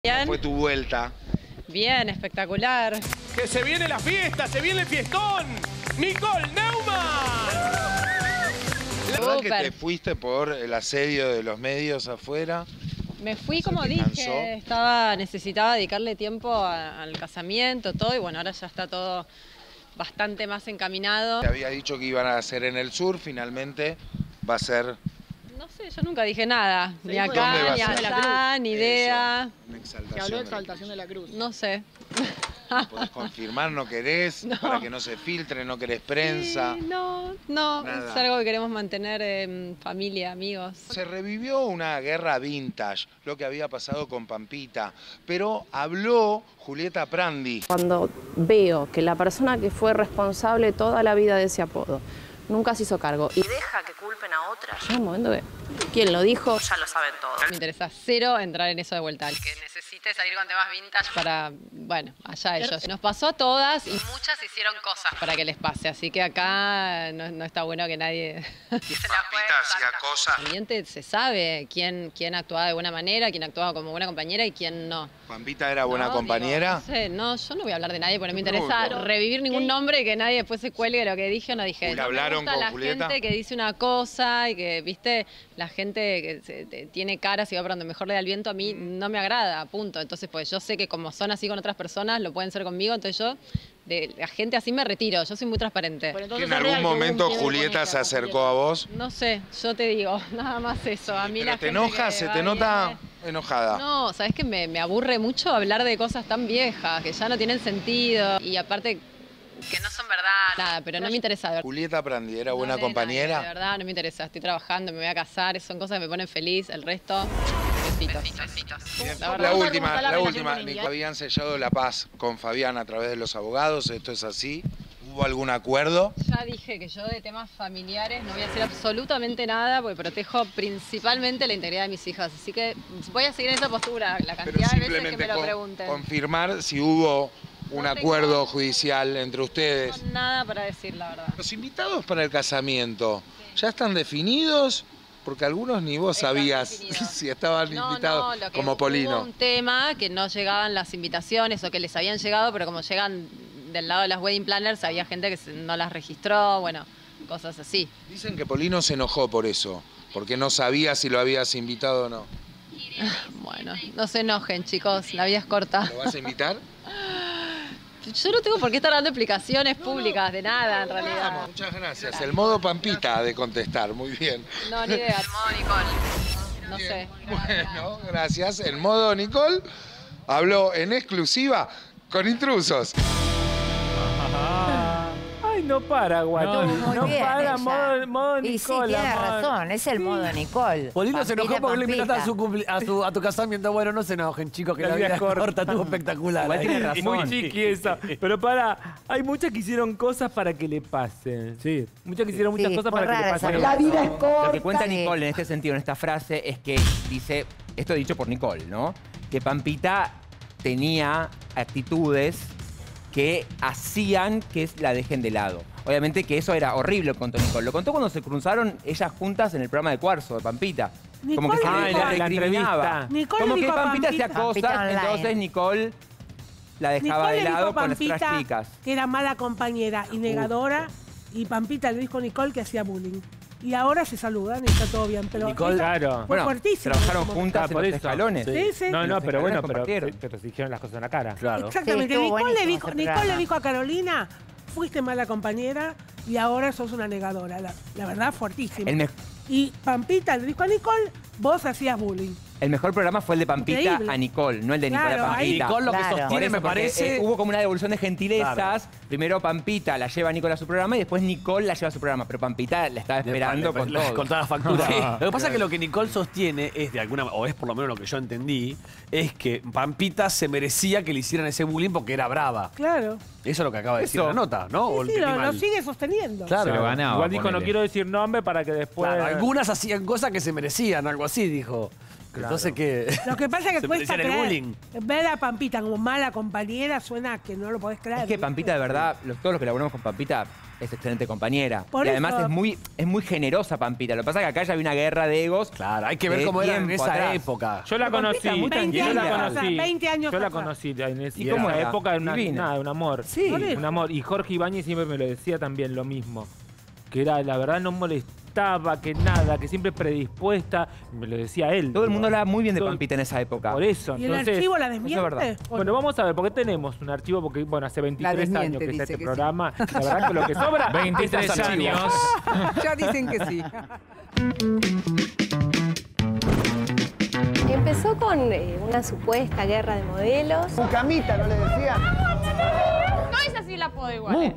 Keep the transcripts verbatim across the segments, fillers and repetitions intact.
Bien. ¿Cómo fue tu vuelta? Bien, espectacular. ¡Que se viene la fiesta! ¡Se viene el fiestón! ¡Nicole Neumann! ¿La verdad que Súper. te fuiste por el asedio de los medios afuera? Me fui, ¿Eso como te dije, cansó? estaba, necesitaba dedicarle tiempo a- al casamiento, todo, y bueno, ahora ya está todo bastante más encaminado. Te había dicho que iban a hacer en el sur, finalmente va a ser... No sé, yo nunca dije nada, ni ¿Dónde va acá, a ni ser? allá, ni idea. Eso, una Se habló de exaltación. exaltación de la cruz. No sé. ¿Podés confirmar? ¿No querés? No. Para que no se filtre, ¿no querés prensa? Sí, no, no, Nada. es algo que queremos mantener en familia, amigos. Se revivió una guerra vintage, lo que había pasado con Pampita, pero habló Julieta Prandi. Cuando veo que la persona que fue responsable toda la vida de ese apodo nunca se hizo cargo y deja que culpen a otra, llega un momento que quien lo dijo ya lo saben todos. Me interesa cero entrar en eso de vuelta. El que necesite salir con temas vintage para, bueno, allá ellos. Nos pasó a todas y muchas hicieron cosas para que les pase, así que acá no, no está bueno que nadie se la Pampita hacía cosas. El ambiente se sabe quién, quién actuaba de buena manera, quién actuaba como buena compañera y quién no. ¿Pampita era buena No, compañera? digo, no sé, no, yo no voy a hablar de nadie porque no me No, interesa no. revivir ningún nombre y que nadie después se cuelgue lo que dije o no dije. Uy, No me ¿hablaron gusta con la Julieta? gente que dice una cosa y que, viste, la gente que se- te- tiene caras y va para donde mejor le da el viento, a mí no me agrada, punto. Entonces, pues yo sé que como son así con otras personas, lo pueden ser conmigo, entonces yo de la gente así me retiro, yo soy muy transparente. Pero ¿Que entonces en es real algún que hubo un momento quiebre con Julieta ella, se con acercó Julieta. a vos? No sé, yo te digo, nada más eso. A mí Pero la te gente enoja, que se va te y nota viene- enojada. No, sabes que me, me aburre mucho hablar de cosas tan viejas, que ya no tienen sentido. Y aparte, que no son verdad. Nada, pero no me interesa. de verdad. Julieta Prandi, ¿era buena No sé, compañera? nadie, de verdad, no me interesa. Estoy trabajando, me voy a casar, son cosas que me ponen feliz. El resto, besitos. Bien, La La, verdad. ¿cómo última, está la la relación última. con India? Nico, habían sellado la paz con Fabián a través de los abogados, ¿esto es así? ¿Hubo algún acuerdo? Ya dije que yo de temas familiares no voy a hacer absolutamente nada porque protejo principalmente la integridad de mis hijas. Así que voy a seguir en esa postura la Pero cantidad de veces que simplemente me lo con- pregunten. confirmar si hubo un No tengo- acuerdo judicial entre No ustedes. tengo nada para decir, la verdad. Los invitados para el casamiento, ¿ya están definidos? Porque algunos ni vos Están sabías definidos. si estaban No, invitados, no, lo que como hubo Polino. un tema que no llegaban las invitaciones o que les habían llegado, pero como llegan del lado de las wedding planners, había gente que se- no las registró, bueno, cosas así. Dicen que Polino se enojó por eso, porque no sabía si lo habías invitado o no. Bueno, no se enojen, chicos, la vida es corta. ¿Lo vas a invitar? Yo no tengo por qué estar dando explicaciones públicas de nada, en realidad. Vamos, muchas gracias. El modo Pampita de contestar, muy bien. No, ni idea. modo Nicole. No sé. Bueno, gracias. El modo Nicole habló en exclusiva con intrusos. Ay, no para, guacho. No, No, muy bien para, ella. modo, modo Y sí, Nicola. tiene modo- razón, es el modo Nicole. Polino se enojó Pampita, porque no le invitaste a, su Pampita. cumpli- a, su- a tu casamiento. Bueno, no se enojen, chicos, que la, vida es corta, estuvo espectacular. Igual ¿eh? tiene razón. Muy chiqui esa. Pero para, hay muchas que hicieron cosas para que le pasen. Sí. Muchas que hicieron muchas Sí, cosas fue para que le rara pasen. esa La vida es corta. Lo que cuenta Sí. Nicole en este sentido, en esta frase, es que dice, esto dicho por Nicole, ¿no? Que Pampita tenía actitudes que hacían que la dejen de lado. Obviamente que eso era horrible, contó Nicole. Lo contó cuando se cruzaron ellas juntas en el programa de Cuarzo, de Pampita. Como que se Nicole le dijo- Ah, la- la recriminaba. entrevista. Nicole Como que dijo a Pampita hacía Pampita- cosas, Pampita online. entonces Nicole la dejaba Nicole de le dijo lado a con las otras Pampita chicas. que era mala compañera y negadora, y Pampita le dijo a Nicole que hacía bullying. Y ahora se saludan y está todo bien, pero Nicole, ella claro. fue Bueno, fuertísimo. trabajaron en ese juntas Ah, en por los eso. escalones. Sí, sí. No, no, Los pero bueno, escalones pero, compartieron. pero se dijeron las cosas en la cara. Claro. Exactamente. Sí, estuvo Nicole, le buenísimo dijo, ese Nicole programa. le dijo a Carolina, fuiste mala compañera y ahora sos una negadora. La, la verdad, fuertísimo. El, me- Y Pampita le dijo a Nicole, vos hacías bullying. el mejor programa fue el de Pampita Increíble. a Nicole, no el de Nicole Claro, a ahí- Pampita. Nicole lo que Claro. Por sostiene, eso, me porque, parece... eh, hubo como una devolución de gentilezas. Claro. Primero Pampita la lleva a Nicole a su programa y después Nicole la lleva a su programa. Pero Pampita la estaba esperando con todo. Con toda la factura. Sí. Lo que pasa es que lo que Nicole sostiene es de alguna o es por lo menos lo que yo entendí, es que Pampita se merecía que le hicieran ese bullying porque era brava. Claro. Eso es lo que acaba de decir Eso. la nota, ¿no? ¿O Sí, lo sí, lo, entendí lo mal? sigue sosteniendo. Claro. Se lo ganaba, Igual dijo, no ponele. quiero decir nombre para que después... Claro, algunas hacían cosas que se merecían, algo así, dijo. Claro. Entonces, ¿qué? Lo que pasa es que Se cuesta merecían el creer. bullying. Ver a Pampita como mala compañera suena que no lo podés creer. Es que Pampita, de verdad, los, todos los que laburamos con Pampita, es excelente compañera. Por y además eso- es muy, es muy generosa Pampita. Lo que pasa es que acá ya había una guerra de egos. Claro, hay que ver de cómo era en tiempo esa atrás. época. Yo la conocí, muy veinte yo la años conocí, atrás, veinte años yo la atrás. conocí en, ese- ¿Y en cómo esa era? época, era una, Divina. nada, un amor, Sí. Por eso. un amor. Y Jorge Ibáñez siempre me lo decía también lo mismo, que era, la verdad, no molestaba, que nada, que siempre predispuesta, me lo decía él. Todo el mundo hablaba muy bien de Todo- Pampita en esa época. Por eso, ¿Y el entonces... archivo la eso es desmiente? verdad. ¿O Bueno, no? vamos a ver, porque tenemos un archivo, porque, bueno, hace veintitrés desmiente, años que está dice este que sí. programa. La verdad que lo que sobra veintitrés es archivo. años. Ya dicen que sí. Empezó con eh, una supuesta guerra de modelos. Camita, ¿no le decían? No es así la apodo igual.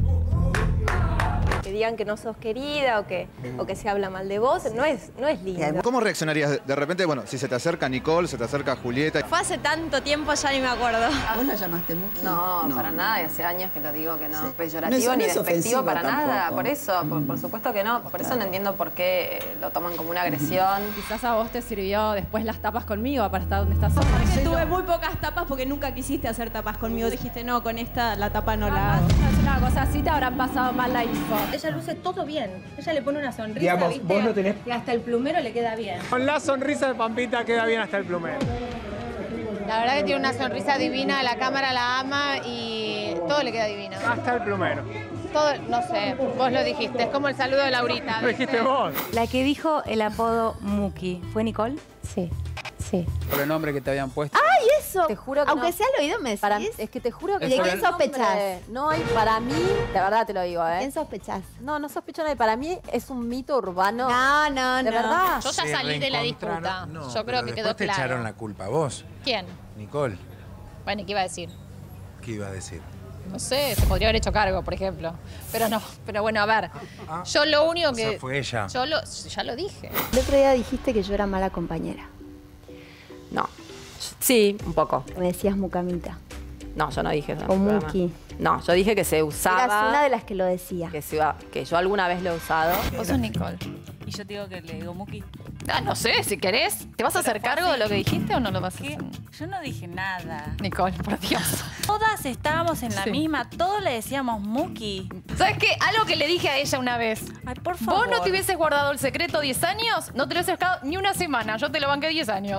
Que digan que no sos querida o que, o que se habla mal de vos, no es, no es lindo. ¿Cómo reaccionarías de repente, bueno, si se te acerca Nicole, se te acerca Julieta? Fue hace tanto tiempo, ya ni me acuerdo. ¿Vos la llamaste Muki? No, para nada, y hace años que lo digo que no, Sí. peyorativo No es- ni no es despectivo ofensivo para nada, tampoco. por eso, por, por supuesto que no, por eso no entiendo por qué eh, lo toman como una agresión. Quizás a vos te sirvió después las tapas conmigo para estar donde estás hoy. Tuve muy pocas tapas porque nunca quisiste hacer tapas conmigo. Dijiste, no, con esta la tapa no la hago. Es una cosa así, te habrán pasado mal la info. Ella luce todo bien. Ella le pone una sonrisa, Digamos, ¿viste? vos no tenés- Y hasta el plumero le queda bien. Con la sonrisa de Pampita queda bien hasta el plumero. La verdad que tiene una sonrisa divina, la cámara la ama y todo le queda divino. Hasta el plumero. Todo, no sé, vos lo dijiste, es como el saludo de Laurita. Lo dijiste vos. La que dijo el apodo Muki, ¿fue Nicole? Sí, sí. Por el nombre que te habían puesto. ¡Ay, eso! Te juro que Aunque no. sea al oído, me decís. Para, es que te juro que... ¿De quién sospechás? No hay, para mí, de verdad te lo digo, ¿eh? ¿Quién sospechás? No, no sospecho nada. Para mí es un mito urbano. No, no, ¿De no. verdad? Yo ya salí de la disputa. No, Yo creo pero que después quedó te claro. echaron la culpa. ¿Vos? ¿Quién? Nicole. Bueno, ¿y qué iba a decir? ¿Qué iba a decir? No sé, se podría haber hecho cargo, por ejemplo. Pero no, pero bueno, a ver. Yo lo único O sea, que... fue ella. Yo lo, ya lo dije. El otro día dijiste que yo era mala compañera. No. Sí, un poco. Me decías Mucamita. No, yo no dije eso. en O el programa. Muki. No, yo dije que se usaba. Eras una de las que lo decía. Que, se iba- que yo alguna vez lo he usado. Vos sos Nicole. Y yo te digo que le digo Muki. Ah, no sé, si querés. ¿Te vas a hacer cargo de lo que dijiste o no lo vas a hacer? Yo no dije nada. Nicole, por Dios. Todas estábamos en la Sí. misma, todos le decíamos Muki. ¿Sabes qué? Algo que le dije a ella una vez. Ay, por favor. Vos no te hubieses guardado el secreto diez años, no te lo hubieses sacado ni una semana. Yo te lo banqué diez años.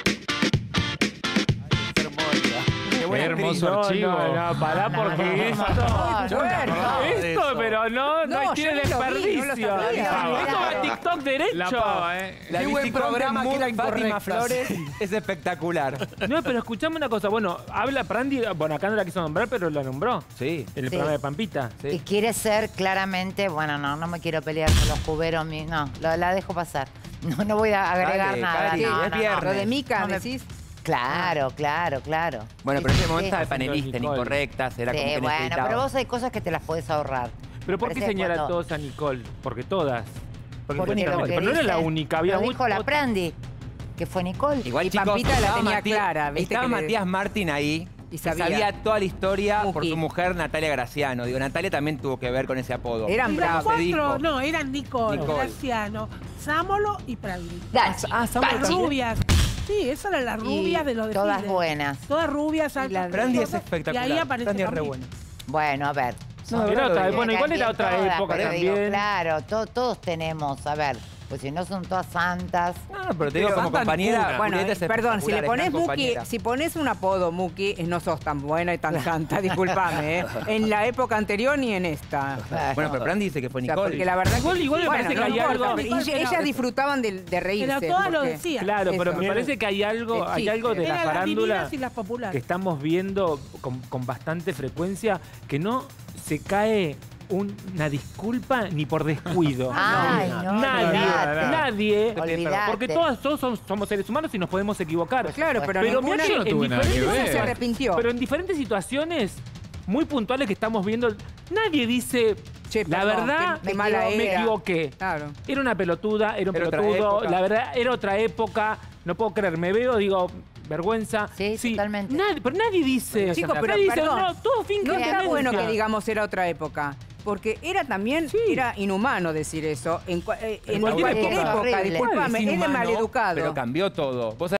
Qué hermoso No, archivo. no, no, pará porque esto... Yo me acordaba de Esto, eso. pero no, no, No, tiene yo no lo vi, no lo desperdicio. sabía. Esto va a TikTok derecho. La pava, ¿eh? La Qué buen Bicicom programa de que era Fátima incorrecta. Flores es espectacular. No, pero escuchame una cosa. Bueno, habla Prandi, bueno, acá no la quiso nombrar, pero la nombró. Sí. En el Sí. programa de Pampita. Y quiere ser claramente, bueno, no, no me quiero pelear con los cuberos, mi- no, lo- la dejo pasar. No, no voy a agregar Dale, nada. Cari, no, es no, no. viernes. Lo de Mica, No me- decís. Claro, claro, claro. Bueno, pero en ese momento Sí. estaba el panelista en Nicole. Incorrectas, era Sí, como que bueno, necesitaba. pero vos hay cosas que te las podés ahorrar. Pero ¿por qué Parece señala a cuando- todos a Nicole? Porque todas. Porque, Porque pero lo que no era la dice- única, había lo muchas dijo la otras. Prandi, que fue Nicole. Igual, y chicos, Pampita la estaba tenía Mati- clara, ¿viste? Estaba que le- Matías Martín ahí Y que sabía. sabía toda la historia por Muki. su mujer Natalia Graciano. Digo, Natalia también tuvo que ver con ese apodo. Eran Y los bravos. Se dijo. cuatro, no, eran Nicole, Nicole. Graciano, Sámolo y Prandi. Gachi. Ah, Samuel Las también. rubias. Sí, esas eran las rubias de los todas desfiles. buenas. Todas rubias, altas. Brandy es preciosas, espectacular. Y ahí aparece Brandy es re Pampita. buena. Bueno, a ver. No, de Era verdad, otra- lo digo. bueno, igual era También otra todas, época pero digo, también. claro, to- todos tenemos, a ver, pues si no son todas santas. No, pero te digo, como Santa compañera, ninguna. Julieta Bueno, es perdón, si le espectacular, es pones gran Muki, compañera. si pones un apodo Muki, no sos tan buena y tan santa, discúlpame, ¿eh? En la época anterior ni en esta. Bueno, pero Brandy dice que fue O sea, Nicole. porque la verdad Igual- que, igual me bueno, parece no que hay importa, algo- pero- y Pero- ellas disfrutaban de, de reírse. Pero todas lo porque- decían. Claro, pero Eso. me parece que hay algo, El hay chiste. algo de la Eran las farándula divinas y las populares. que estamos viendo con, con bastante frecuencia, que no se cae una disculpa ni por descuido. Ay, no, nadie, olvidate. nadie, Olvidate. porque todos, todos somos, somos seres humanos y nos podemos equivocar. Claro, pero mirá ninguna- que Yo no en tuve nada que diferentes ver. se situaciones- arrepintió. Pero en diferentes situaciones muy puntuales que estamos viendo, nadie dice, Che, la perdón, verdad, qué- qué mala me era". equivoqué. Claro. Era una pelotuda, era un Era otra pelotudo, época. la verdad, era otra época, no puedo creer, me veo, digo, vergüenza. Sí, totalmente. Nadie, pero nadie dice, Chicos, nadie pero dice, perdón. no, todo fin No que está demencia. bueno que digamos era otra época. porque era también, era inhumano decir eso. En, cua- eh, en cualquier cualquier época. época, Horrible. disculpame, Es es de inhumano, maleducado. Pero cambió todo. Vos